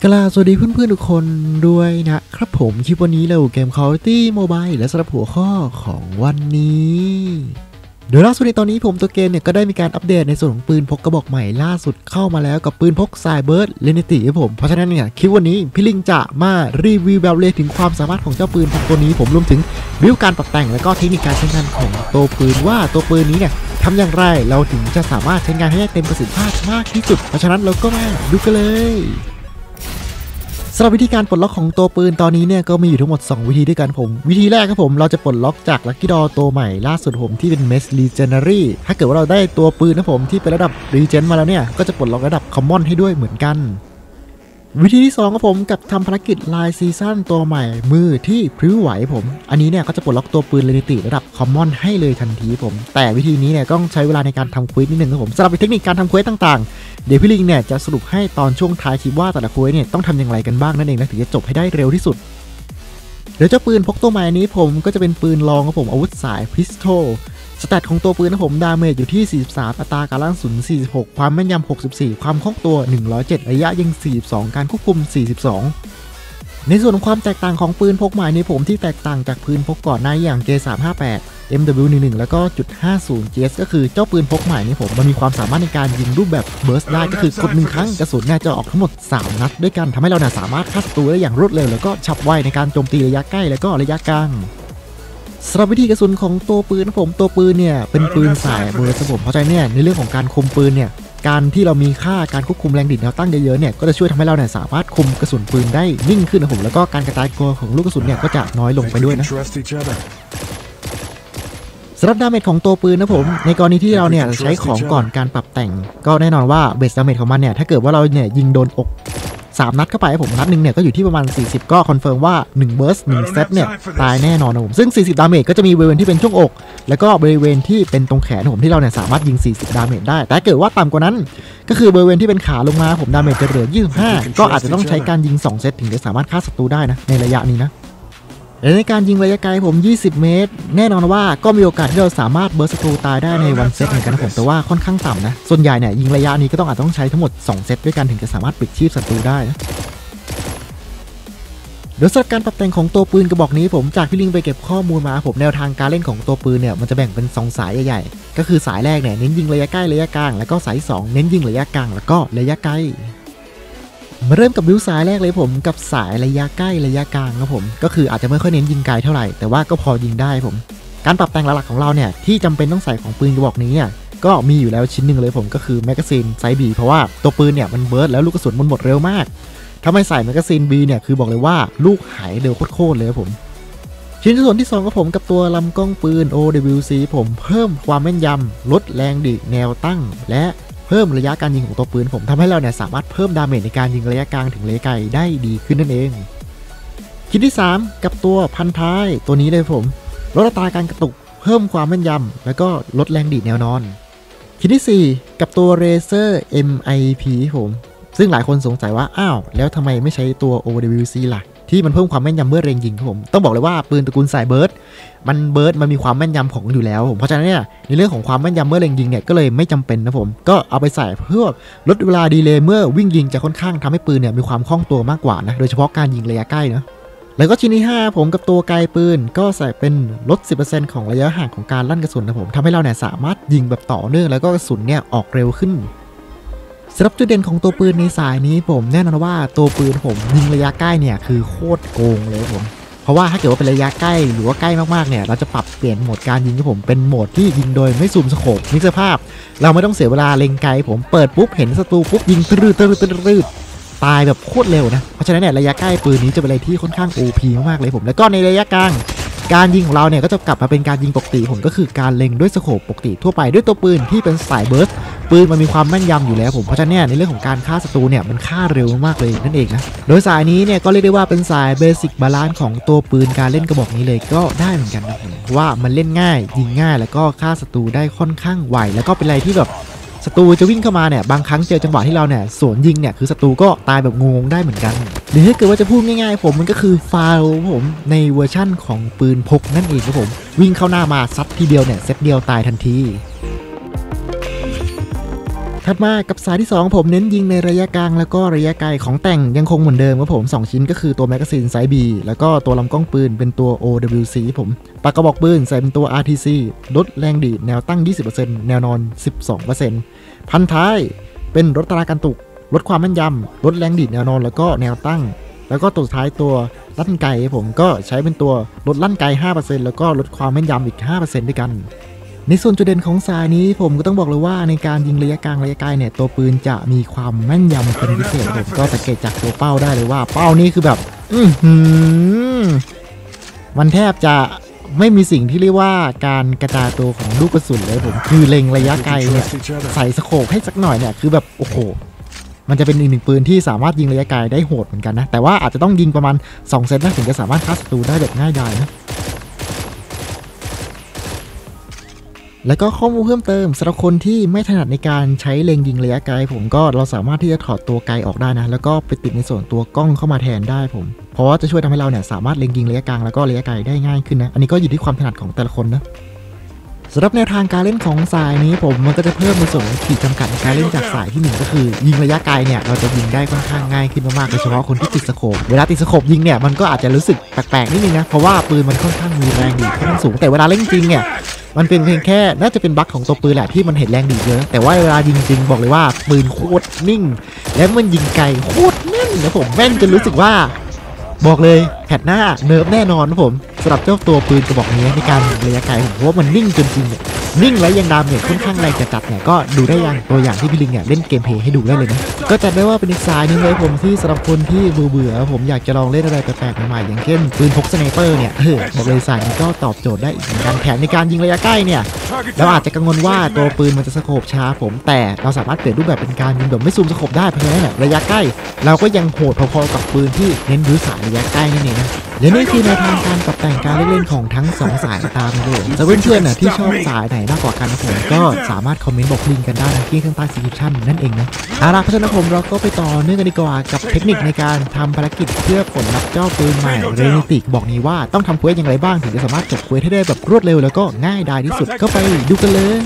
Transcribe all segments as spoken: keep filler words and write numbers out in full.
กล่าวสวัสดีเพื่อนๆทุกคนด้วยนะครับผมคลิปวันนี้เราเกม Call of Duty Mobile และสำหรับหัวข้อของวันนี้โดยล่าสุดในตอนนี้ผมตัวเกมเนี่ยก็ได้มีการอัปเดตในส่วนของปืนพกกระบอกใหม่ล่าสุดเข้ามาแล้วกับปืนพกสายเบิร์ดเลนิตี้ครับผมเพราะฉะนั้นเนี่ยคลิปวันนี้พี่ลิงจะมารีวิวแบบเลยถึงความสามารถของเจ้าปืนพกตัวนี้ผมรวมถึงวิวการปรับแต่งและก็เทคนิคการใช้งานของตัวปืนว่าตัวปืนนี้เนี่ยทำอย่างไรเราถึงจะสามารถใช้งานให้ได้เต็มประสิทธิภาพมากที่สุดเพราะฉะนั้นเราก็มาดูกันเลยสำหรับวิธีการปลดล็อกของตัวปืนตอนนี้เนี่ยก็มีอยู่ทั้งหมดสองวิธีด้วยกันผมวิธีแรกครับผมเราจะปลดล็อกจากลัคกี้ดอตัวใหม่ล่าสุดผมที่เป็นเมสรีเจนเนอรี่ถ้าเกิดว่าเราได้ตัวปืนนะผมที่เป็นระดับรีเจนมาแล้วเนี่ยก็จะปลดล็อกระดับคอมมอนให้ด้วยเหมือนกันวิธีที่สองครับผมกับทำภารกิจลายซีซั่นตัวใหม่มือที่พริ้วไหวผมอันนี้เนี่ยก็จะปลดล็อกตัวปืนเลนิติระดับคอมมอนให้เลยทันทีผมแต่วิธีนี้เนี่ยต้องใช้เวลาในการทำเควสนิดนึงครับผมสำหรับเทคนิคการทำเควสต่างๆเดี๋ยวพี่ลิงเนี่ยจะสรุปให้ตอนช่วงท้ายคลิปว่าแต่ละเควสเนี่ยต้องทำอย่างไรกันบ้างนั่นเองนะถึงจะจบให้ได้เร็วที่สุดเดี๋ยวเจ้าปืนพกตัวใหม่นี้ผมก็จะเป็นปืนลองครับผมอาวุธสายพิสโตลสแตทของตัวปืนนะผมดาเมจอยู่ที่สี่สิบสามอัตราการลั่นสุนสี่สิบหกความแม่นยำหกสิบสี่ความคล่องตัวหนึ่งร้อยเจ็ดระยะยิงสี่สิบสองการควบคุมสี่สิบสองในส่วนของความแตกต่างของปืนพกใหม่นี้ผมที่แตกต่างจากปืนพกก่อนหน้าอย่าง เจ สามห้าแปด เอ็ม ดับเบิลยู สิบเอ็ด แล้วก็ จุดห้าศูนย์ จี เอส ก็คือเจ้าปืนพกใหม่นี้ผมมันมีความสามารถในการยิงรูปแบบเบิร์สได้ก็คือกดหนึ่งครั้งกระสุนเนี่ยจะออกทั้งหมดสามนัดด้วยกันทำให้เราเนี่ยสามารถฆ่าศัตรูได้อย่างรวดเร็วแล้วก็ฉับไวในการโจมตีระยะใกล้และก็ระยะกลางสำหรับวิธีกระสุนของตัวปืนผมตัวปืนเนี่ยเป็นปืนสายเบอร์สผมเพราะฉะนั้นเนี่ยในเรื่องของการคุมปืนเนี่ยการที่เรามีค่าการควบคุมแรงดิ่งแนวตั้งเยอะๆเนี่ยก็จะช่วยทำให้เราเนี่ยสามารถคุมกระสุนปืนได้นิ่งขึ้นนะผมแล้วก็การกระจายตัวของลูกกระสุนเนี่ยก็จะน้อยลงไปด้วยนะสำหรับดาเมจของตัวปืนนะผมในกรณีที่เราเนี่ยใช้ของก่อนการปรับแต่งก็แน่นอนว่าเบสดาเมจของมันเนี่ยถ้าเกิดว่าเราเนี่ยยิงโดนอกสามนัดเข้าไปผมนัดหนึ่งเนี่ยก็อยู่ที่ประมาณสี่สิบก็คอนเฟิร์มว่าหนึ่งเบิร์สหนึ่งเซตเนี่ยตายแน่นอนนะผมซึ่งสี่สิบดาเมจก็จะมีบริเวณที่เป็นช่วงอกแล้วก็บริเวณที่เป็นตรงแขนผมที่เราเนี่ยสามารถยิงสี่สิบดาเมจได้แต่เกิดว่าต่ำกว่านั้นก็คือบริเวณที่เป็นขาลงมาผมดาเมจจะเหลือยี่สิบห้าก็อาจจะต้องใช้การยิงสองเซตถึงจะสามารถฆ่าศัตรูได้นะในระยะนี้นะและในการยิงระยะไกลผมยี่สิบเมตรแน่นอนว่าก็มีโอกาสที่เราสามารถเบิร์สศัตรูตายได้ในวันเซตเหมือนกันนะผมแต่ว่าค่อนข้างต่ำนะส่วนใหญ่เนี่ยยิงระยะนี้ก็ต้องอาจต้องใช้ทั้งหมดสองเซตด้วยกันถึงจะสามารถปิดชีพศัตรูได้นะโดยสำหรับการปรับแต่งของตัวปืนกระบอกนี้ผมจากพี่ลิงไปเก็บข้อมูลมาผมแนวทางการเล่นของตัวปืนเนี่ยมันจะแบ่งเป็นสองสายใหญ่ๆก็คือสายแรกเนี่ยเน้นยิงระยะใกล้ระยะกลางแล้วก็สายสองเน้นยิงระยะกลางแล้วก็ระยะไกลมาเริ่มกับบิวสายแรกเลยผมกับสายระยะใกล้ระยะกลางครับผมก็คืออาจจะไม่ค่อยเน้นยิงไกลเท่าไหร่แต่ว่าก็พอยิงได้ผมการปรับแต่งหลักๆของเราเนี่ยที่จำเป็นต้องใส่ของปืนกระบอกนี้เนี่ยก็มีอยู่แล้วชิ้นหนึ่งเลยผมก็คือแมกกาซีนไซส์ บี เพราะว่าตัวปืนเนี่ยมันเบิร์ดแล้วลูกกระสุนมันหมดเร็วมากถ้าไม่ใส่แมกกาซีน บี เนี่ยคือบอกเลยว่าลูกหายเร็วโคตรเลยผมชิ้นส่วนที่สองกับผมกับตัวลำกล้องปืน โอ ดับเบิลยู ซี ผมเพิ่มความแม่นยำลดแรงดิแนวตั้งและเพิ่มระยะการยิงของตัวปืนผมทำให้เราเนี่ยสามารถเพิ่มดาเมจในการยิงระยะกลางถึงระยะไกลได้ดีขึ้นนั่นเองชิ้นที่สามกับตัวพันท้ายตัวนี้เลยผมลดอัตราการกระตุกเพิ่มความแม่นยำแล้วก็ลดแรงดีดแนวนอนชิ้นที่สี่กับตัว Razer เอ็ม ไอ พี ผมซึ่งหลายคนสงสัยว่าอ้าวแล้วทำไมไม่ใช้ตัว โอ ดับเบิลยู ซี ล่ะที่มันเพิ่มความแม่นยำเมื่อเล็งยิงครับผมต้องบอกเลยว่าปืนตระกูลสายเบิร์ดมันเบิร์ดมันมีความแม่นยำของอยู่แล้วผมเพราะฉะนั้นเนี่ยในเรื่องของความแม่นยำเมื่อเล็งยิงเนี่ยก็เลยไม่จำเป็นนะผมก็เอาไปใส่เพื่อลดเวลาดีเลย์เมื่อวิ่งยิงจะค่อนข้างทำให้ปืนเนี่ยมีความคล่องตัวมากกว่านะโดยเฉพาะการยิงระยะใกล้นะแล้วก็ชิ้นที่ห้าผมกับตัวไกลปืนก็ใส่เป็นลด สิบเปอร์เซ็นต์ ของระยะห่างของการลั่นกระสุนนะผมทำให้เราเนี่ยสามารถยิงแบบต่อเนื่องแล้วก็กระสุนเนี่ยออกเร็วขึ้นสำหรับจุดเด่นของตัวปืนในสายนี้ผมแน่นอนว่าตัวปืนผมยิงระยะใกล้เนี่ยคือโคตรโกงเลยผมเพราะว่าถ้าเกิดว่าเป็นระยะใกล้หรือว่าใกล้มากๆเนี่ยเราจะปรับเปลี่ยนโหมดการยิงของผมเป็นโหมดที่ยิงโดยไม่ซูมสโคปนึกสภาพเราไม่ต้องเสียเวลาเล็งไกลผมเปิดปุ๊บเห็นศัตรูปุ๊บยิงตื้อตื้อตื้อตายแบบโคตรเร็วนะเพราะฉะนั้นเนี่ยระยะใกล้ปืนนี้จะเป็นอะไรที่ค่อนข้าง โอ พี มากๆเลยผมแล้วก็ในระยะกลางการยิงของเราเนี่ยก็จะกลับมาเป็นการยิงปกติผมก็คือการเล็งด้วยสโคปปกติทั่วไปด้วยตัวปืนที่เป็นสายเบิร์สปืนมันมีความแม่นยำอยู่แล้วผมเพราะฉะนั้นในเรื่องของการฆ่าศัตรูเนี่ยมันฆ่าเร็วมากเลยนั่นเองนะโดยสายนี้เนี่ยก็เรียกได้ว่าเป็นสายเบสิกบาลานซ์ของตัวปืนการเล่นกระบอกนี้เลยก็ได้เหมือนกันนะผมว่ามันเล่นง่ายยิงง่ายแล้วก็ฆ่าศัตรูได้ค่อนข้างไวแล้วก็เป็นอะไรที่แบบศัตรูจะวิ่งเข้ามาเนี่ยบางครั้งเจอจังหวะที่เราเนี่ยสวนยิงเนี่ยคือศัตรูก็ตายแบบงงได้เหมือนกันหรือถ้าเกิดว่าจะพูดง่ายๆผมมันก็คือฟาวผมในเวอร์ชั่นของปืนพกนั่นเองครับผมวิ่งเข้าหน้ามาซัดทีเดียวเนี่ยเซตเดียวตายทันทีถัดมากับสายที่สองผมเน้นยิงในระยะกลางแล้วก็ระยะไกลของแต่งยังคงเหมือนเดิมครับผมสองชิ้นก็คือตัวแมกกาซีนไซส์ B แล้วก็ตัวลำกล้องปืนเป็นตัว โอ ดับเบิลยู ซี ผมปากกระบอกปืนใส่เป็นตัว อาร์ ที ซี ลดแรงดีดแนวตั้ง ยี่สิบเปอร์เซ็นต์ แนวนอน สิบสองเปอร์เซ็นต์ พันท้ายเป็นลดอัตราการตกลดความแม่นยำลดแรงดีดแนวนอนแล้วก็แนวตั้งแล้วก็ตัวสุดท้ายตัวลั่นไกผมก็ใช้เป็นตัวลดลั่นไก ห้าเปอร์เซ็นต์ แล้วก็ลดความแม่นยำอีก ห้าเปอร์เซ็นต์ ด้วยกันในส่วนจุดเด่นของสายนี้ผมก็ต้องบอกเลยว่าในการยิงระยะกลางระยะไกลเนี่ยตัวปืนจะมีความแม่นยำเป็นพิเศษผมก็สังเกตจากตัวเป้าได้เลยว่าเป้านี้คือแบบอือหือมันแทบจะไม่มีสิ่งที่เรียกว่าการกระจายตัวของลูกกระสุนเลยผมคือเล็งระยะไกลเนี่ยใส่สโคปให้สักหน่อยเนี่ยคือแบบโอ้โหมันจะเป็นอีกหนึ่งปืนที่สามารถยิงระยะไกลได้โหดเหมือนกันนะแต่ว่าอาจจะต้องยิงประมาณสองเซตนะถึงจะสามารถฆ่าศัตรูได้แบบง่ายดายนะแล้วก็ข้อมูลเพิ่มเติมสำหรับคนที่ไม่ถนัดในการใช้เล็งยิงระยะไกลผมก็เราสามารถที่จะถอดตัวไกลออกได้นะแล้วก็ไปติดในส่วนตัวกล้องเข้ามาแทนได้ผมเพราะว่าจะช่วยทำให้เราเนี่ยสามารถเล็งยิงระยะกลางแล้วก็ระยะไกลได้ง่ายขึ้นนะอันนี้ก็อยู่ที่ความถนัดของแต่ละคนนะสำหรับแนวทางการเล่นของสายนี้ผมมันก็จะเพิ่มในส่วนของขีดจำกัดในการเล่นจากสายที่หนึ่งก็คือยิงระยะไกลเนี่ยเราจะยิงได้ค่อนข้างง่ายขึ้นมากๆโดยเฉพาะคนที่ติดสโคปเวลาติดสโคปยิงเนี่ยมันก็อาจจะรู้สึกแปลกๆนิดนึงนะเพราะว่าปืนมันค่อนข้างมีแรงดีดค่อนข้างสูงแต่เวลาเล่นจริงเนี่ยมันเป็นเพียงแค่น่าจะเป็นบั๊กของตัวปืนแหละที่มันเห็นแรงดีดเยอะแต่ว่าเวลายิงจริงบอกเลยว่าปืนโคตรนิ่งและมันยิงไกลโคตรแม่นนะผมแม่นจนรู้สึกว่าบอกเลยแผดหน้าเนิร์ฟแน่นอนนะผมสำหรับเจ้าตัวปืนกระบอกนี้ในการระยะไกลผมเพราะว่ามันนิ่งจนจริงเนี่ยนิ่งและยังดาเมจค่อนข้างแรงจัดๆเนี่ยก็ดูได้อย่างตัวอย่างที่พี่ลิงเนี่ยเล่นเกมเพลย์ให้ดูได้เลยนะก็จัดได้ว่าเป็นอีกสายนึงเลยผมที่สำหรับคนที่เบื่อๆผมอยากจะลองเล่นอะไรแปลกๆใหม่ๆอย่างเช่นปืนพกสไนเปอร์เนี่ยเออบอกเลยสายนี้ก็ตอบโจทย์ได้อีกเหมือนกันแถมในการยิงระยะใกล้เนี่ยเราอาจจะกังวลว่าตัวปืนมันจะสโคปช้าผมแต่เราสามารถเปลี่ยนรูปแบบเป็นการยิงแบบไม่ซูมสโคปได้เพราะฉะนั้นระยะใกล้เราก็ยังโหดพอๆกับปืนที่เน้นยื้อสายระยะใกล้นั่นเองนะและนี่คือแนวทางการปรับแต่งการเล่นของทั้งสองสายตามเลยจะเพื่อนๆน่ะที่ชอบสายไหนมากกว่ากันนะผมก็สามารถคอมเมนต์บอกลิงกันได้นะที่ข้างใต้ดีสคริปชั่นนั่นเองนะเอาล่ะเพราะฉะนั้นผมเราก็ไปต่อเนื่องกันดีกว่ากับเทคนิคในการทำภารกิจเพื่อผลลัพธ์เจ้าปืนใหม่เรนิติกบอกนี้ว่าต้องทำเควสอย่างไรบ้างถึงจะสามารถจบเควสให้ได้แบบรวดเร็วแล้วก็ง่ายดายที่สุดก็ไปดูกันเลย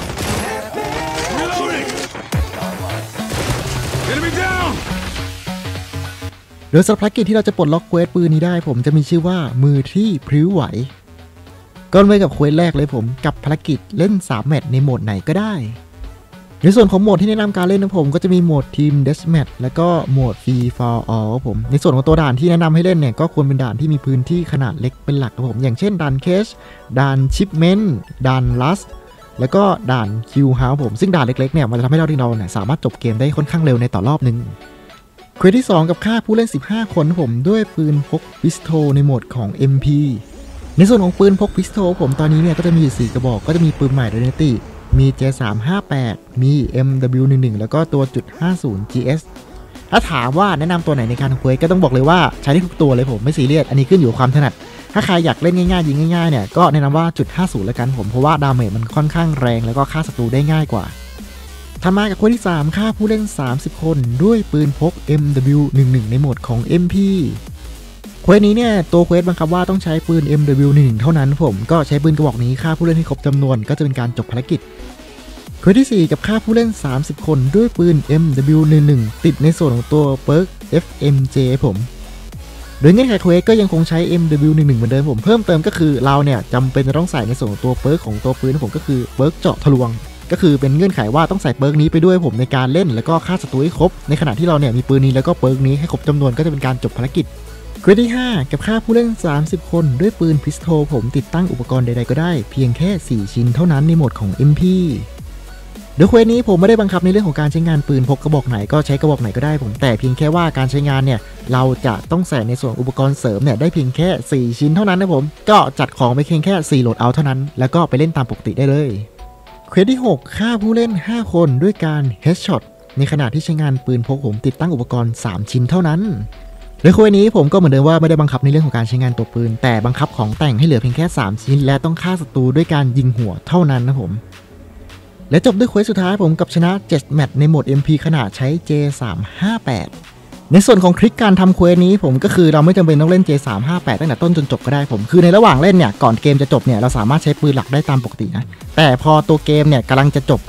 โดยสำหรับภารกิจที่เราจะปลดล็อกเควสปืนนี้ได้ผมจะมีชื่อว่ามือที่พริ้วไหวก็ไปกับเควสแรกเลยผมกับภารกิจเล่นสามแมตช์ในโหมดไหนก็ได้ในส่วนของโหมดที่แนะนำการเล่นของผมก็จะมีโหมดทีมเดสแมทแล้วก็โหมดฟรีฟอร์ออลผมในส่วนของตัวด่านที่แนะนำให้เล่นเนี่ยก็ควรเป็นด่านที่มีพื้นที่ขนาดเล็กเป็นหลักครับผมอย่างเช่นด่านเคชด่านชิปเมนต์ด่านลัสแล้วก็ด่านคิวเฮาส์ผมซึ่งด่านเล็กๆเนี่ยมันจะทำให้เราที่เราเนี่ยสามารถจบเกมได้ค่อนข้างเร็วในต่อรอบนึงเควสที่สองกับฆ่าผู้เล่นสิบห้าคนผมด้วยปืนพกพิสโตลในโหมดของ เอ็ม พี ในส่วนของปืนพกพิสโตลผมตอนนี้เนี่ยก็จะมีอยู่สี่กระบอกก็จะมีปืนใหม่เรเนติมี เจ สามห้าแปด มี เอ็ม ดับเบิลยู สิบเอ็ด แล้วก็ตัว จุดห้าศูนย์ จี เอส ถ้าถามว่าแนะนำตัวไหนในการเควสก็ต้องบอกเลยว่าใช้ได้ทุกตัวเลยผมไม่ซีเรียสอันนี้ขึ้นอยู่กับความถนัดถ้าใครอยากเล่นง่ายๆยิงง่ายๆเนี่ยก็แนะนำว่า จุดห้าศูนย์ แล้วกันผมเพราะว่าดาเมจมันค่อนข้างแรงแล้วก็ฆ่าศัตรูได้ง่ายกว่าทำมากับเควสที่สามฆ่าผู้เล่นสามสิบคนด้วยปืนพก เอ็ม ดับเบิลยู สิบเอ็ด ในโหมดของ เอ็ม พี เควสนี้เนี่ยตัวเควสบังคับว่าต้องใช้ปืน เอ็ม ดับเบิลยู สิบเอ็ด เท่านั้นผมก็ใช้ปืนกระบอกนี้ฆ่าผู้เล่นให้ครบจำนวนก็จะเป็นการจบภารกิจเควสที่สี่กับฆ่าผู้เล่นสามสิบคนด้วยปืน เอ็ม ดับเบิลยู สิบเอ็ด ติดในส่วนของตัวเปิร์ก เอฟ เอ็ม เจ ผมโดยเงื่อนไขเควสก็ยังคงใช้ เอ็ม ดับเบิลยู สิบเอ็ด เหมือนเดิมผมเพิ่มเติมก็คือเราเนี่ยจำเป็นจะต้องใส่ในส่วนของตัวเปิร์กของตัวปืนผมก็คือเปิร์กเจาะทะลวงก็คือเป็นเงื่อนไขว่าต้องใส่เปิร์กนี้ไปด้วยผมในการเล่นแล้วก็ฆ่าศัตรูให้ครบในขณะที่เราเนี่ยมีปืนนี้แล้วก็เปิร์กนี้ให้ครบจำนวนก็จะเป็นการจบภารกิจเควสที่ห้ากับฆ่าผู้เล่นสามสิบคนด้วยปืนพิสโตลผมติดตั้งอุปกรณ์ใดๆก็ได้เพียงแค่สี่ชิ้นเท่านั้นในโหมดของ เอ็ม พี โดยเควสนี้ผมไม่ได้บังคับในเรื่องของการใช้งานปืนพกกระบอกไหนก็ใช้กระบอกไหนก็ได้ผมแต่เพียงแค่ว่าการใช้งานเนี่ยเราจะต้องใส่ในส่วนอุปกรณ์เสริมเนี่ยได้เพียงแค่สี่ชิ้นเท่านั้นนะผมก็จัดของไปเพียงแค่สี่โหลดเอาเท่านั้นแล้วก็ไปเล่นตามปกติได้เลยเควสที่หกฆ่าผู้เล่นห้าคนด้วยการเฮดช็อตในขณะที่ใช้งานปืนพกผมติดตั้งอุปกรณ์สามชิ้นเท่านั้นโดยเควสนี้ผมก็เหมือนเดิมว่าไม่ได้บังคับในเรื่องของการใช้งานตัวปืนแต่บังคับของแต่งให้เหลือเพียงแค่สามชิ้นและต้องฆ่าศัตรูด้วยการยิงหัวเท่านั้นนะผมและจบด้วยเควสสุดท้ายผมกับชนะเจ็ดแมตช์ในโหมด เอ็ม พี ขนาดใช้ เจ สามห้าแปด ในส่วนของทริคการทำเควสนี้ผมก็คือเราไม่จำเป็นต้องเล่น เจ สามห้าแปด ตั้งแต่ต้นจนจบก็ได้ผมคือในระหว่างเล่นเนี่ยก่อนเกมจะจบเนี่ยเราสามารถใช้ปืนหลักได้ตามปกตินะแต่พอตัวเกมเนี่ยกำลังจะจบปุ๊บเนี่ย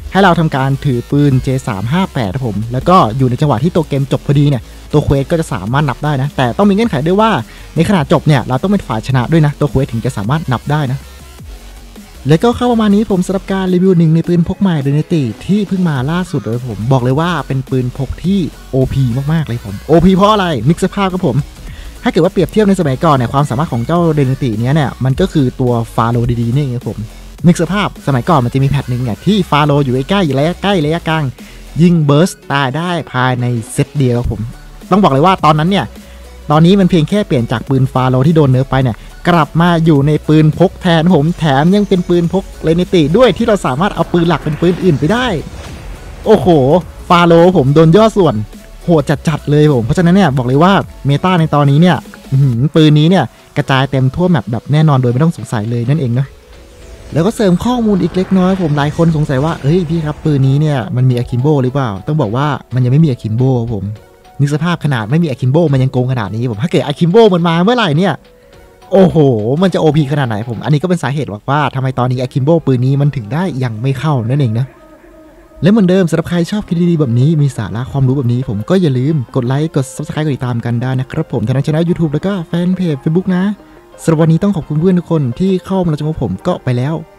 ให้เราทำการถือปืน เจ สามห้าแปด ครับผมแล้วก็อยู่ในจังหวะที่ตัวเกมจบพอดีเนี่ยตัวเควสก็จะสามารถนับได้นะแต่ต้องมีเงื่อนไขด้วยว่าในขณะจบเนี่ยเราต้องเป็นฝ่ายชนะด้วยนะตัวเควสถึงจะสามารถนับได้นะแล้วก็เข้าประมาณนี้ผมสำหรับการรีวิวหนึ่งในปืนพกใหม่ Dynasty ที่เพิ่งมาล่าสุดเลยผมบอกเลยว่าเป็นปืนพกที่ โอ พี มากๆเลยผม โอ พี เพราะอะไรนึกสภาพครับผมถ้าเกิดว่าเปรียบเทียบในสมัยก่อนเนี่ยความสามารถของเจ้า Dynasty เนี้ยเนี่ยมันก็คือตัวฟาโรดีๆนี่เองครับผมนึกสภาพสมัยก่อนมันจะมีแพทหนึ่งเนี่ยที่ฟาโรอยู่ใกล้ๆระยะใกล้ระยะกลางยิงเบิร์สตายได้ภายในเซตเดียวครับผมต้องบอกเลยว่าตอนนั้นเนี่ยตอนนี้มันเพียงแค่เปลี่ยนจากปืนฟาโรที่โดนเนิร์ฟไปเนี่ยกลับมาอยู่ในปืนพกแทนผมแถมยังเป็นปืนพกเลนิติด้วยที่เราสามารถเอาปืนหลักเป็นปืนอื่นไปได้โอ้โหฟาโรผมโดนย่อส่วนโหดจัดๆเลยผมเพราะฉะนั้นเนี่ยบอกเลยว่าเมตาในตอนนี้เนี่ยปืนนี้เนี่ยกระจายเต็มทั่วแมปแบบแน่นอนโดยไม่ต้องสงสัยเลยนั่นเองนะแล้วก็เสริมข้อมูลอีกเล็กน้อยผมหลายคนสงสัยว่าเอ้ยพี่ครับปืนนี้เนี่ยมันมีอะคิมโบหรือเปล่าต้องบอกว่ามันยังไม่มีอะคิมโบผมนึกสภาพขนาดไม่มีอะคิมโบมันยังโกงขนาดนี้ผมถ้าเกิดอะคิมโบมันมาเมื่อไหร่เนี่ยโอ้โหมันจะ โอ พี ขนาดไหนผมอันนี้ก็เป็นสาเหตุว่าทำไมตอนนี้อะคิมโบปืนนี้มันถึงได้ยังไม่เข้านั่นเองนะและเหมือนเดิมสำหรับใครชอบคลิปดีๆแบบนี้มีสาระความรู้แบบนี้ผมก็อย่าลืมกดไลค์กด ซับสไครบ์ กดติดตามกันได้นะครับผมทางช่อง YouTube แล้วก็แฟนเพจ Facebook นะสำหรับวันนี้ต้องขอบคุณเพื่อนทุกคนที่เข้ามารับชมผมก็ไปแล้ว